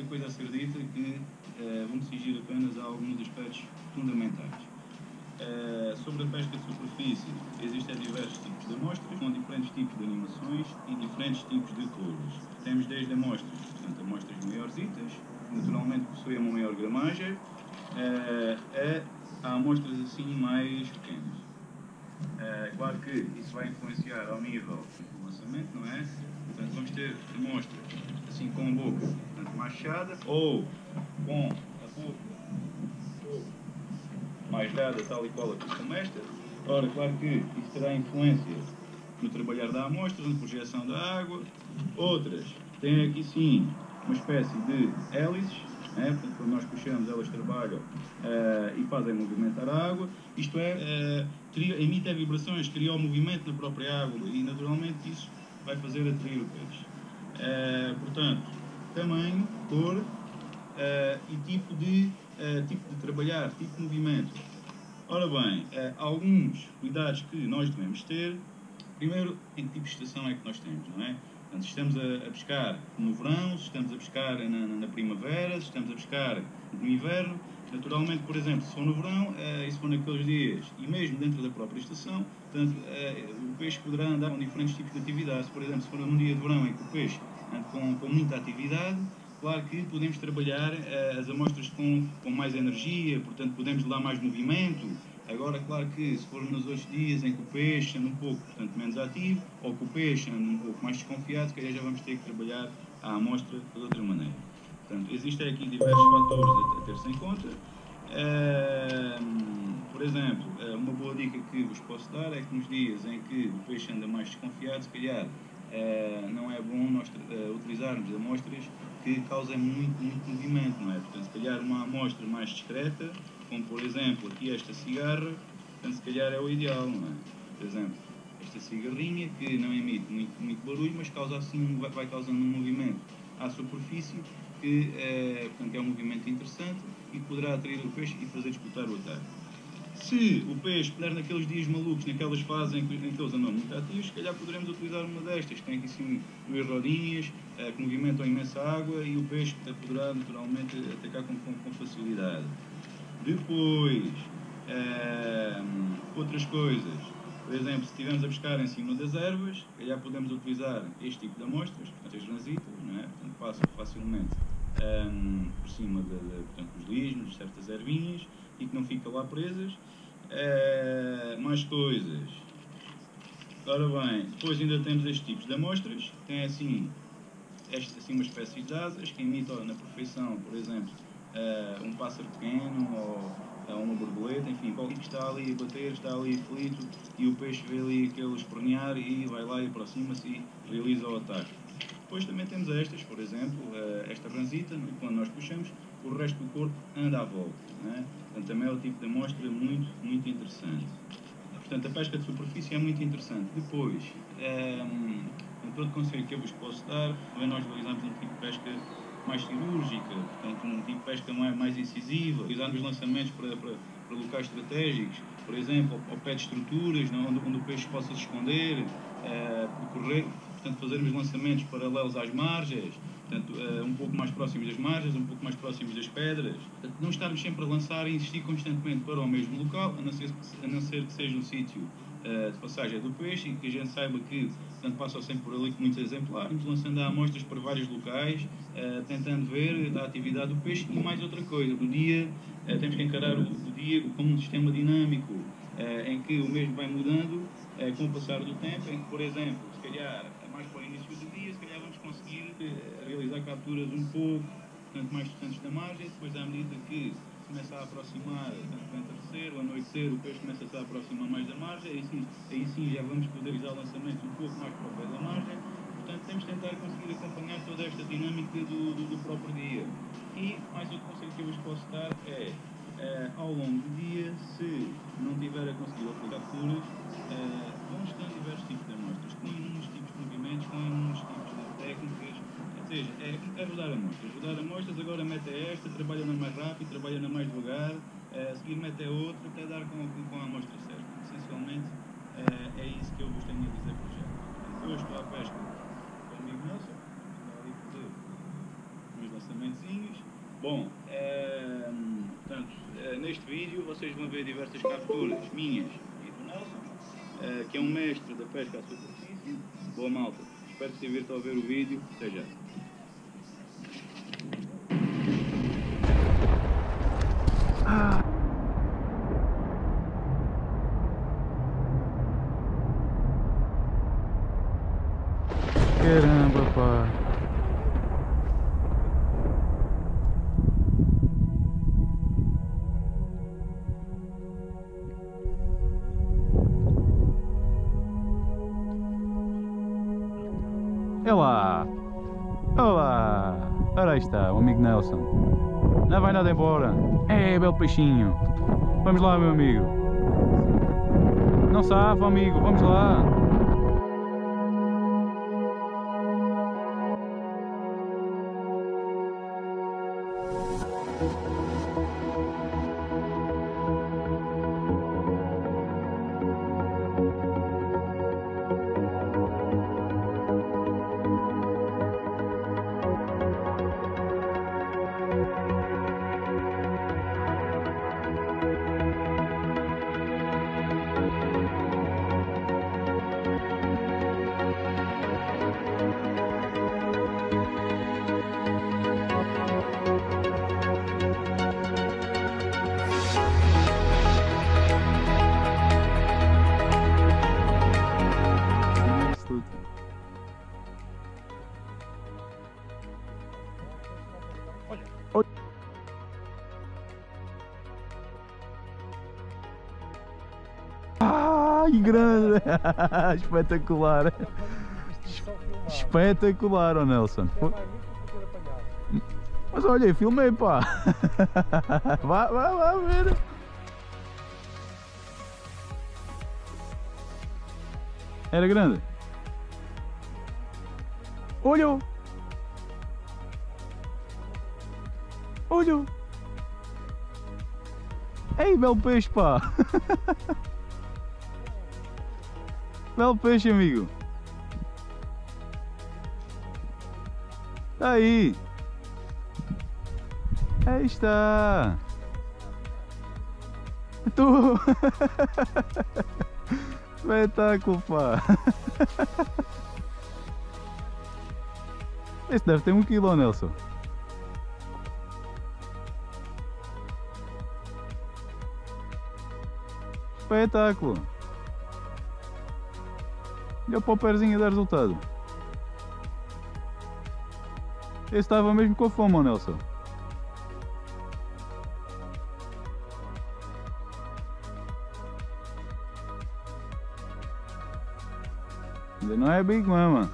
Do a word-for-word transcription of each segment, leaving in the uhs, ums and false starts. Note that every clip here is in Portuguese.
coisa a ser dita que uh, vamos exigir apenas a alguns aspectos fundamentais. Uh, sobre a pesca de superfície, existem diversos tipos de amostras, com diferentes tipos de animações e diferentes tipos de cores. Temos desde amostras, portanto, amostras maiorzitas, que naturalmente possuem uma maior gramagem, uh, a, a amostras assim mais pequenas. Uh, claro que isso vai influenciar ao nível do lançamento, não é? Portanto, vamos ter amostras assim com a boca, portanto, mais fechada, ou com a boca mais dada, tal e qual aqui como esta. Ora, claro que isso terá influência no trabalhar da amostra, na projeção da água. Outras têm aqui sim uma espécie de hélices, né? Portanto, quando nós puxamos, elas trabalham uh, e fazem movimentar a água. Isto é, uh, cria, emite vibrações, cria o movimento na própria água e naturalmente isso vai fazer atrair o peixe. Uh, portanto, tamanho, cor, Uh, e tipo de, uh, tipo de trabalhar, tipo de movimento. Ora bem, uh, alguns cuidados que nós devemos ter. Primeiro, em que tipo de estação é que nós temos, não é? Portanto, se estamos a, a pescar no verão, se estamos a pescar na, na primavera, se estamos a pescar no inverno. Naturalmente, por exemplo, se for no verão, uh, e se for naqueles dias, e mesmo dentro da própria estação, portanto, uh, o peixe poderá andar com diferentes tipos de atividades. Por exemplo, se for num dia de verão em que o peixe anda com, com muita atividade, claro que podemos trabalhar uh, as amostras com, com mais energia, portanto podemos dar mais movimento. Agora, claro que se for nos outros dias em que o peixe anda um pouco portanto, menos ativo, ou que o peixe anda um pouco mais desconfiado, se calhar já vamos ter que trabalhar a amostra de outra maneira. Portanto, existem aqui diversos fatores a, a ter-se em conta. Uh, por exemplo, uma boa dica que vos posso dar é que nos dias em que o peixe anda mais desconfiado, se calhar uh, não é bom nós uh, utilizarmos amostras que causem muito, muito movimento, não é? Portanto, se calhar uma amostra mais discreta, como por exemplo aqui esta cigarra, portanto, se calhar é o ideal, não é? Por exemplo, esta cigarrinha que não emite muito, muito barulho, mas causa assim, vai, vai causando um movimento à superfície que é, portanto, é um movimento interessante e poderá atrair o peixe e fazer disputar o ataque. Se o peixe puder naqueles dias malucos, naquelas fases em que, em que eles andam muito ativos, se calhar poderemos utilizar uma destas, que tem aqui sim duas rodinhas, eh, que movimentam imensa água e o peixe poderá naturalmente atacar com, com, com facilidade. Depois, eh, outras coisas, por exemplo, se estivermos a pescar em cima das ervas, se calhar podemos utilizar este tipo de amostras, portanto as transitas, não é? Portanto passam facilmente um, por cima de, de, portanto, dos lismos, de certas ervinhas, e que não ficam lá presas. Uh, mais coisas. Ora bem, depois ainda temos estes tipos de amostras, tem assim, este, assim uma espécie de asas que imitam na perfeição, por exemplo, uh, um pássaro pequeno ou uh, uma borboleta, enfim, qualquer que está ali a bater, está ali aflito e o peixe vê ali aquele espernear e vai lá e aproxima-se e realiza o ataque. Depois também temos estas, por exemplo, uh, esta ranzita, quando nós puxamos, o resto do corpo anda à volta, não é? Portanto, também é o tipo de amostra muito, muito interessante. Portanto, a pesca de superfície é muito interessante. Depois, um, um todo conselho que eu vos posso dar, também nós realizamos um tipo de pesca mais cirúrgica, portanto, um tipo de pesca mais, mais incisiva, utilizarmos lançamentos para, para, para locais estratégicos, por exemplo, ao pé de estruturas, não, onde, onde o peixe possa se esconder, uh, percorrer, portanto, fazermos lançamentos paralelos às margens, portanto, uh, um pouco mais próximos das margens, um pouco mais próximos das pedras. Portanto, não estarmos sempre a lançar e insistir constantemente para o mesmo local, a não ser, a não ser que seja um sítio uh, de passagem do peixe e que a gente saiba que portanto, passam sempre por ali com muitos exemplares, lançando amostras para vários locais, uh, tentando ver a atividade do peixe e mais outra coisa. O dia, uh, temos que encarar o, o dia como um sistema dinâmico, uh, em que o mesmo vai mudando uh, com o passar do tempo, em que, por exemplo, se calhar mais para o início do dia, se calhar vamos conseguir uh, realizar capturas um pouco portanto, mais distantes da margem, depois à medida que começa a aproximar, portanto, o entardecer, o anoitecer, o peixe começa -se a aproximar mais da margem, aí sim, aí sim já vamos poder realizar lançamentos um pouco mais para o pé da margem, portanto temos de tentar conseguir acompanhar toda esta dinâmica do, do, do próprio dia. E mais outro conselho que eu vos posso dar é, uh, ao longo do dia, se não tiver a conseguir aplicar capturas, uh, vão estando diversos tipos de amostras, com inúmeros tipos de movimentos, com inúmeros tipos de técnicas. Ou seja, é, é rodar amostras. Rodar amostras, agora mete esta, trabalha na mais rápido, trabalha na mais devagar, a seguir mete a outra, até dar com, com, com a amostra certa. Essencialmente, é, é isso que eu vos tenho a dizer por já. Eu estou à pesca com o amigo Nelson, está ali a fazer umas lançamentozinhos. Bom, é, portanto, é, neste vídeo vocês vão ver diversas capturas minhas e do Nelson, é, que é um mestre da pesca à superfície. Boa malta, espero que se divirtam a ver o vídeo. Até já. Caramba, pá. É lá. Olá. Ora aí está, o amigo Nelson. Não vai nada embora. É, belo peixinho. Vamos lá, meu amigo. Não safa, amigo. Vamos lá. Ai, grande! Espetacular! Espetacular, oh Nelson! Mas olha, filmei, pá! Vá, vá, vá ver! Era grande? Olha! Olha! Ei, belo peixe, pá! Belo peixe, amigo! Tá aí! Aí está! Tu! Espetáculo, pá! Esse deve ter um quilo, Nelson. Espetáculo! Olha para o perzinho a dar resultado. Esse estava mesmo com fome, oh Nelson. Ainda não é Big Mama.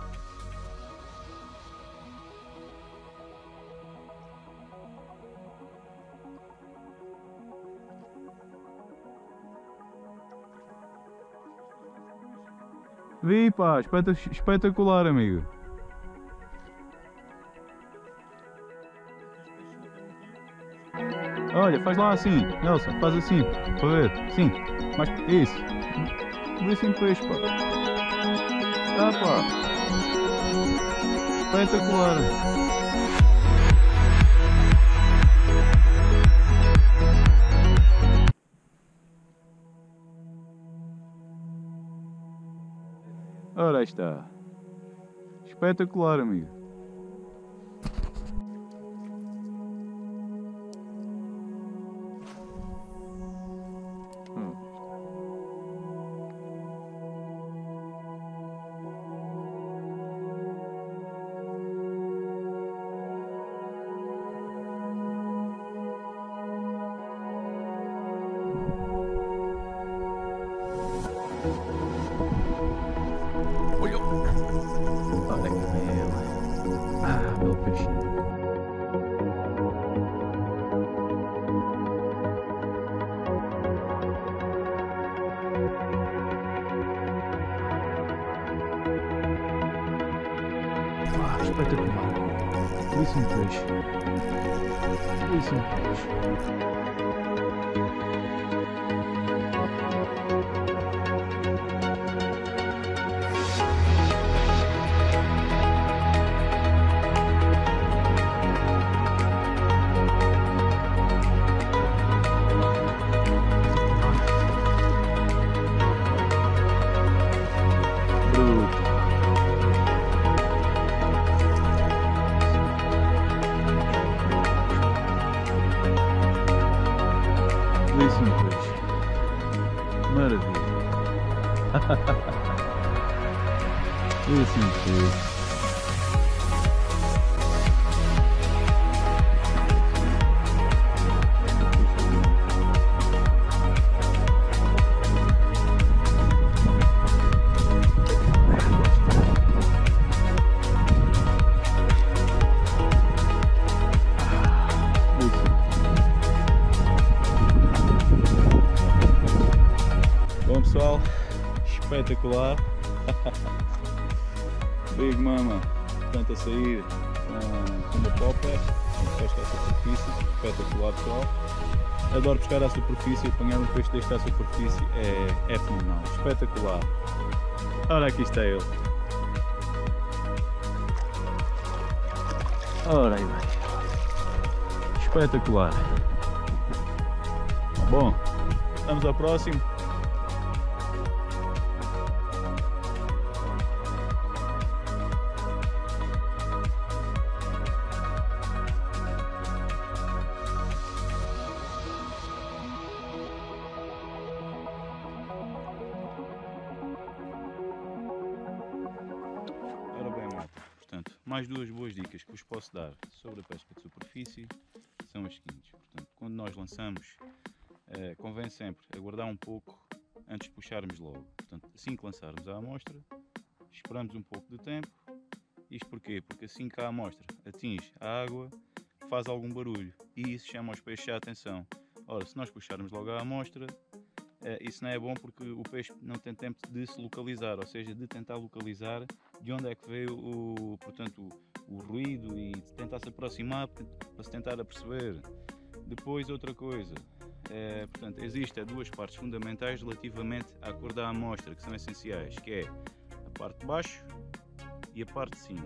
Vi, pá, espetacular, amigo. Olha, faz lá assim, Nelson, faz assim, para ver, sim, mas isso, vê assim peixe, pá. Ah, pá, espetacular. Ora aí está. Espetacular, amigo. Hum. Olha! Olha que bela! Ah, belo peixinho! Ah, espetacular! Isso é um peixe! Isso é um peixe! Belíssimo peixe. Maravilha. Belíssimo peixe. Bom pessoal, espetacular. Big Mama, portanto a sair com uma popper, pesca à superfície, espetacular pessoal. Adoro pescar à superfície, apanhar um peixe deste à superfície é, é fenomenal, espetacular. Ora, aqui está ele. Ora aí bem, espetacular. Bom, vamos ao próximo. Ora bem, malta, portanto, mais duas boas dicas que vos posso dar sobre a pesca de superfície são as seguintes. Portanto, quando nós lançamos, eh, convém sempre aguardar um pouco antes de puxarmos logo. Portanto, assim que lançarmos a amostra, esperamos um pouco de tempo. Isto porquê? Porque assim que a amostra atinge a água, faz algum barulho e isso chama os peixes a atenção. Ora, se nós puxarmos logo a amostra, Uh, isso não é bom porque o peixe não tem tempo de se localizar, ou seja, de tentar localizar de onde é que veio o, portanto, o, o ruído e de tentar se aproximar para se tentar aperceber. Depois outra coisa, é, portanto, existem duas partes fundamentais relativamente à cor da amostra, que são essenciais, que é a parte de baixo e a parte de cima.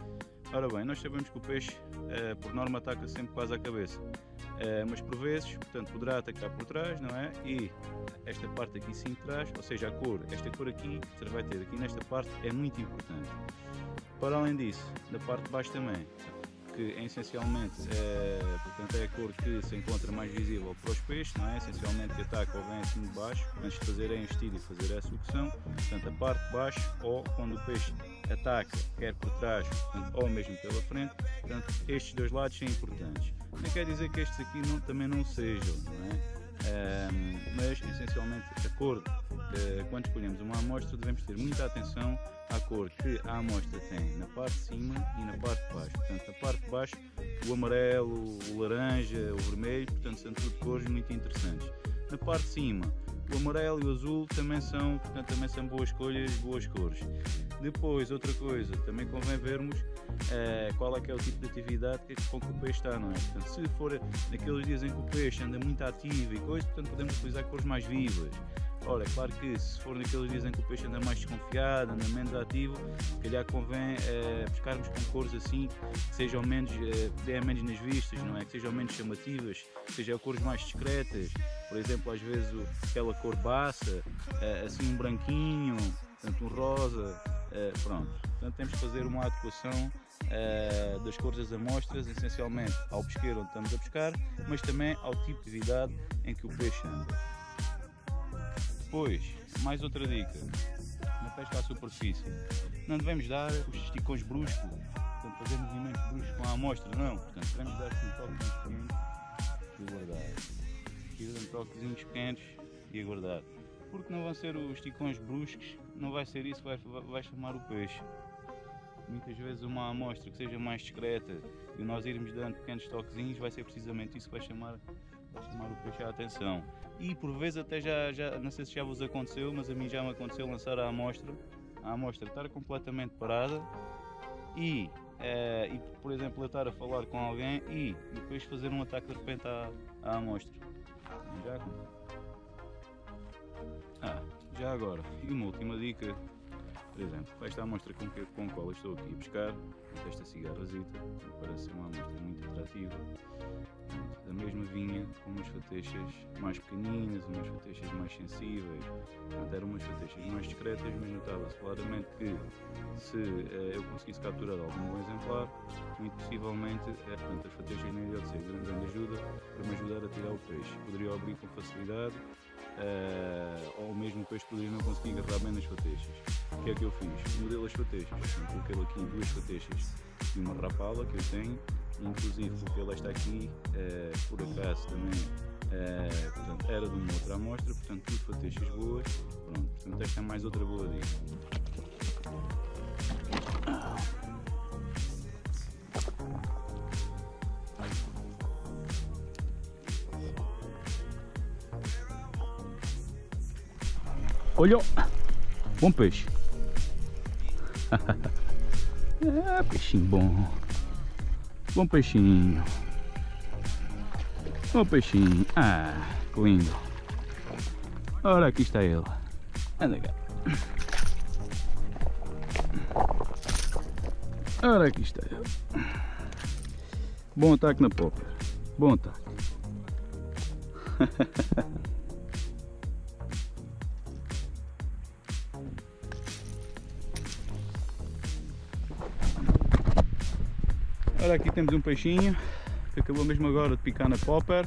Ora bem, nós sabemos que o peixe, uh, por norma, ataca sempre quase à cabeça. Uh, mas por vezes, portanto, poderá atacar por trás, não é? E esta parte aqui sim de trás, ou seja, a cor, esta cor aqui, que você vai ter aqui nesta parte, é muito importante. Para além disso, da parte de baixo também, que é essencialmente é, portanto, é a cor que se encontra mais visível para os peixes, não é? Essencialmente que ataca ou vem assim de baixo, antes de fazer a envestida e fazer a sucção, portanto, a parte de baixo, ou quando o peixe ataca, quer por trás, portanto, ou mesmo pela frente, portanto, estes dois lados são importantes. Não quer dizer que estes aqui não, também não sejam, não é? Um, mas essencialmente a cor, uh, quando escolhemos uma amostra, devemos ter muita atenção à cor que a amostra tem na parte de cima e na parte de baixo. Portanto, na parte de baixo, o amarelo, o laranja, o vermelho, portanto, são tudo cores muito interessantes. Na parte de cima, o amarelo e o azul também são, portanto, também são boas escolhas, boas cores. Depois, outra coisa, também convém vermos uh, qual é que é o tipo de atividade que, com que o peixe está, não é? Portanto, se for naqueles dias em que o peixe anda muito ativo e coisa, portanto, podemos utilizar cores mais vivas. Ora, é claro que se for naqueles dias em que o peixe anda mais desconfiado, anda menos ativo, se calhar convém uh, pescarmos com cores assim, que sejam menos, uh, que deem menos nas vistas, não é? Que sejam menos chamativas, que sejam cores mais discretas, por exemplo, às vezes o, aquela cor baça, uh, assim um branquinho, portanto um rosa, uh, pronto. Portanto temos que fazer uma adequação uh, das cores das amostras, essencialmente ao pesqueiro onde estamos a pescar, mas também ao tipo de atividade em que o peixe anda. Depois, mais outra dica, na pesca à superfície, não devemos dar os esticões bruscos, portanto fazer movimentos bruscos com a amostra, não, portanto devemos dar assim toquezinhos pequenos e aguardar, aqui dando toquezinhos pequenos e aguardar, porque não vão ser os esticões bruscos, não vai ser isso que vai, vai chamar o peixe. Muitas vezes uma amostra que seja mais discreta e nós irmos dando pequenos toquezinhos vai ser precisamente isso que vai chamar, vai chamar o peixe a atenção. E por vezes até já, já, não sei se já vos aconteceu, mas a mim já me aconteceu lançar a amostra, a amostra estar completamente parada e, eh, e por exemplo eu estar a falar com alguém e depois fazer um ataque de repente à, à amostra. Já, ah, já agora, e uma última dica, por exemplo, esta amostra com, que, com a qual eu estou aqui a pescar, esta cigarrazita, parece ser uma amostra muito atrativa, da mesma vinha com umas fateixas mais pequeninas, umas fateixas mais sensíveis, portanto eram umas fateixas mais discretas, mas notava-se claramente que se eh, eu conseguisse capturar algum bom exemplar, muito possivelmente eh, portanto, as fateixas nem iriam ser grande, grande ajuda para me ajudar a tirar o peixe. Poderia abrir com facilidade, uh, ou mesmo o peixe poderia não conseguir agarrar bem nas fateixas. O que é que eu fiz? Mudei as fateixas, coloquei aqui duas fateixas e uma rapala que eu tenho, inclusive porque ela está aqui, uh, por acaso também, uh, portanto, era de uma outra amostra, portanto tudo fateixas boas. Pronto, portanto esta é mais outra boa dica. Olha, bom peixe. Ah, peixinho bom. Bom peixinho. Bom peixinho. Ah, que lindo. Ora, aqui está ele. Anda cá. Ora, aqui está ele. Bom ataque na popper. Bom ataque. Ora, aqui temos um peixinho que acabou mesmo agora de picar na popper.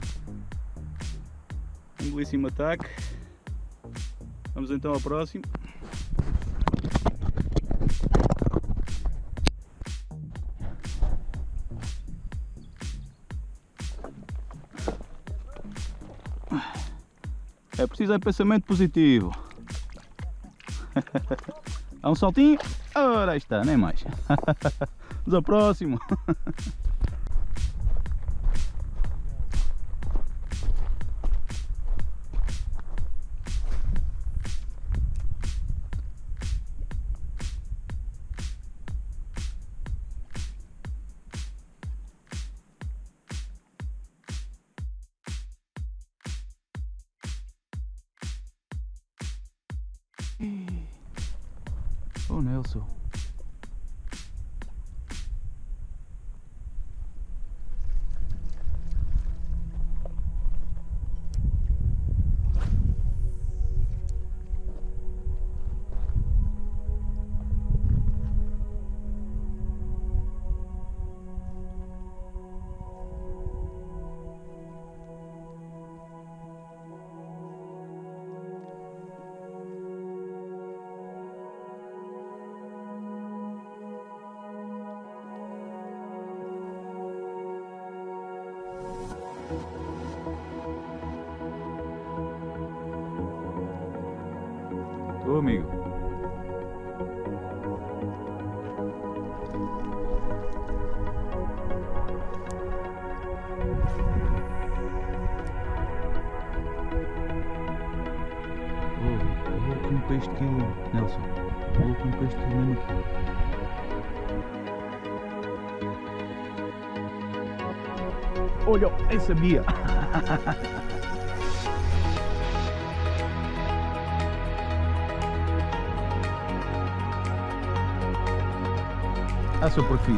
Um belíssimo ataque. Vamos então ao próximo. É preciso é pensamento positivo. Há um saltinho. Ora, aí está, nem mais. Vamos ao próximo. Oh, Nelson. Tô, amigo. Oh, olha aqui um peixe de quilo, Nelson. Olha aqui um peixe de quilo aqui. Olha, eu sabia. A seu perfil.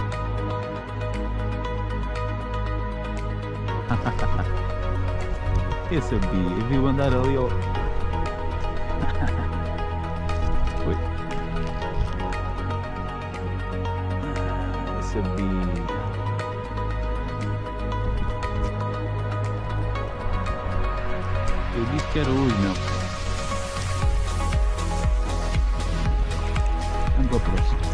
Eu sabia, eu vi-o andar ali ó. Foi. Eu sabia. Eu disse que era hoje, não. Vamos para o próximo.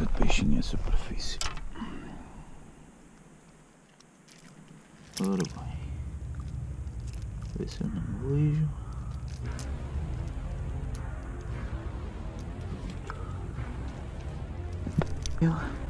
coisa de peixinho à superfície. Ora bem, ver se eu não me vejo. Eu